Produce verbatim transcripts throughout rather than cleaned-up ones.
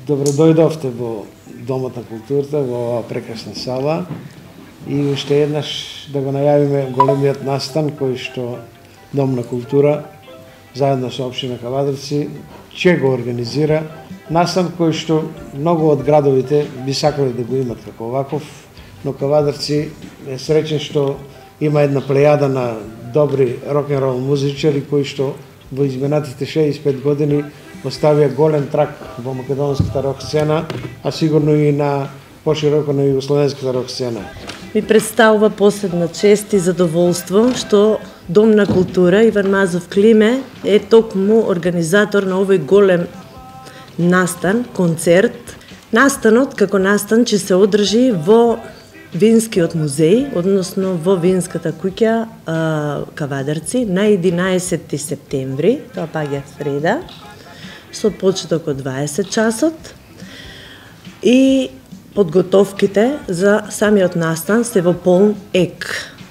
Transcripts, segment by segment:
Добродојдовте во Домот на културата, во оваа прекрасна сала. И уште еднаш да го најавиме големиот настан кој што Дом на култура заедно со општина Кавадарци ќе го организира. Настан кој што многу од градовите би сакале да го имат како оваков, но Кавадарци е среќен што има една плејада на добри рок-н-рол музичари кои што во изминатите шеесет и пет години оставија голем трак во македонската рок сцена, а сигурно и на пошироко на југословенската рок сцена. Ми представува посебна чест и задоволство што Дом на култура Иван Мазов Климе е токму организатор на овој голем настан, концерт. Настанот како настан ќе се одржи во Винскиот музеј, односно во Винската куќа а, Кавадарци на единаесетти септември, тоа паѓа среда, со почеток од дваесет часот. И подготовките за самиот настан се во полн ек.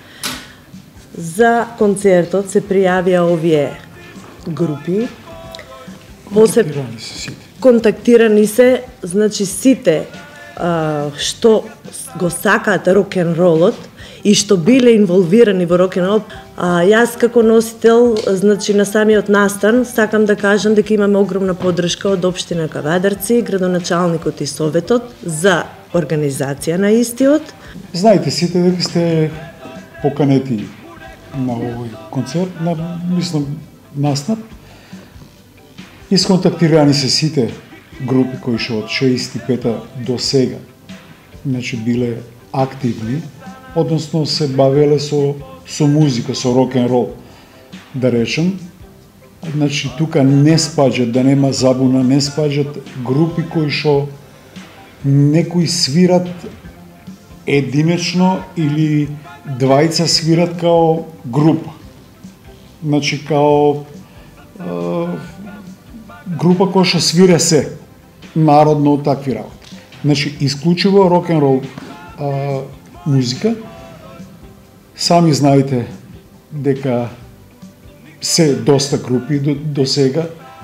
За концертот се пријавија овие групи. Посеб... Контактирани се сите. Контактирани се, значи сите а, што го сакаат рок-н-ролот и што биле инволвирани во рок-н-рол. А, јас како носител, значи на самиот настан, сакам да кажам дека имаме огромна поддршка од општина Кавадарци, градоначалникот и советот за организација на истиот. Знаете сите дека сте поканети на овој концерт, на, мислам, настап. Исконтактирани се сите групи кои што од шеесет и пета до сега, значи биле активни, односно се бавеле со со музика, со рок-н-рол, да речем. Значи тука не спаѓат, да нема забуна, не спаѓат групи кои што некои свират единечно или двајца свират као група. Значи као е, група која што свира се народно од такви работи. Значи исклучиво рок-н-рол е, музика. Сами знаете дека се доста групи до, до сега.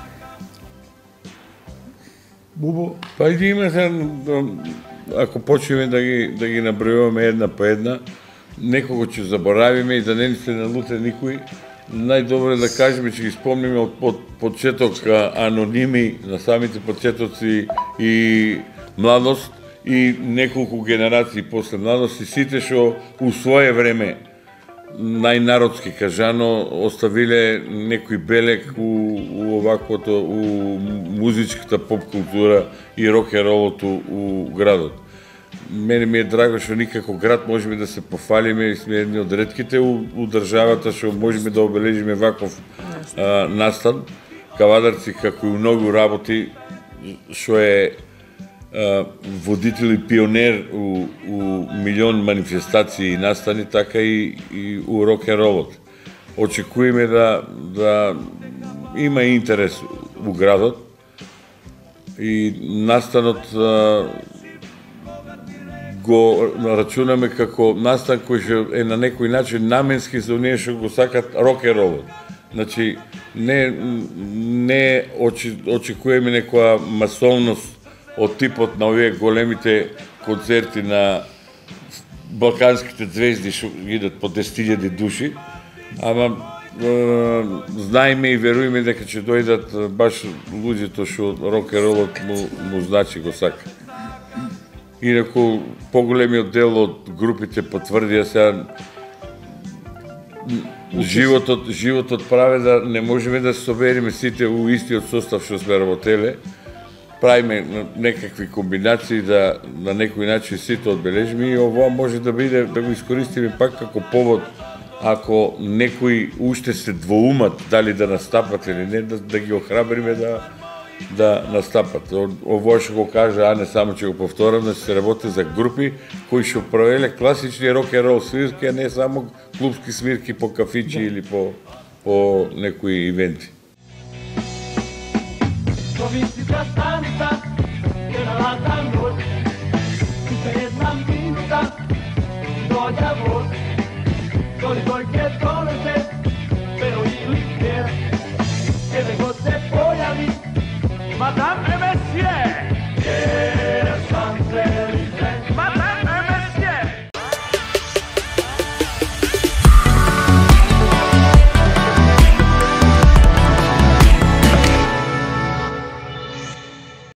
Бубо? Па и има се, ако почнеме да ги, да ги набројуваме една по една, некого ќе заборавиме и да не ни се налуте никој, најдобро е да кажеме, че ги спомниме од под, почеток аноними на самите почетоци и младост, и неколку генерации после младост, и сите што у свое време најнародски кажано оставиле некој белег у, у оваквото, у музичката поп-култура и рок-н-ролот у градот. Мене ми е драго што никако град можеме да се пофалиме и сме едни од ретките у, у државата што можеме да обележиме ваков а, настан. Кавадарци, како и многу работи, што е водител и пионер у, у милион манифестации и настани, така и, и у рок-н-ролот. Очекуваме да, да има интерес у градот и настанот а, го рачунаме како настан кој што е на некој начин наменски за оние што го сакат рок-н-ролот. Значи, не, не очекуваме некоја масовност од типот на овие големите концерти на балканските звезди што идат по десет илјади души, ама е, знаеме и веруеме дека ќе дојдат баш луѓето што рок-н-ролот му, му значи го сака. Инаку поголемиот дел од групите потврдија сега животот животот прави да не можеме да се собериме сите у истиот состав што сме работеле. Правиме некакви комбинации да на некој начин сите одбележиме и ова може да биде да го искористиме пак како повод ако некои уште се двоумат дали да настапат или не, да, да ги охрабриме да да настапат. Ово што го кажа, а не само ќе го повторам, да се работи за групи кои што провеле класични рок-н-рол свирки, а не само клубски свирки по кафичи или по по некои ивенти. Provincia Santa, que la lata noche, usted es la minuta, no hay amor, soy cualquier conocer, pero yo quiero que me goce por a mí, matarme.